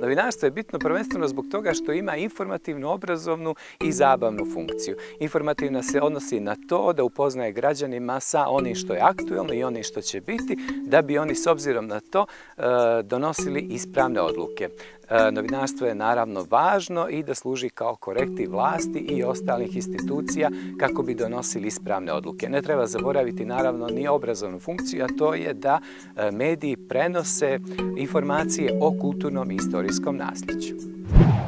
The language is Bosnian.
Novinarstvo je bitno prvenstveno zbog toga što ima informativnu, obrazovnu i zabavnu funkciju. Informativna se odnosi na to da upoznaje građanima sa onim što je aktuelno i onim što će biti, da bi oni s obzirom na to donosili ispravne odluke. Novinarstvo je naravno važno i da služi kao korektiv vlasti i ostalih institucija kako bi donosili ispravne odluke. Ne treba zaboraviti naravno ni obrazovnu funkciju, a to je da mediji prenose informacije o kulturnom i istorijskom nasljeđu.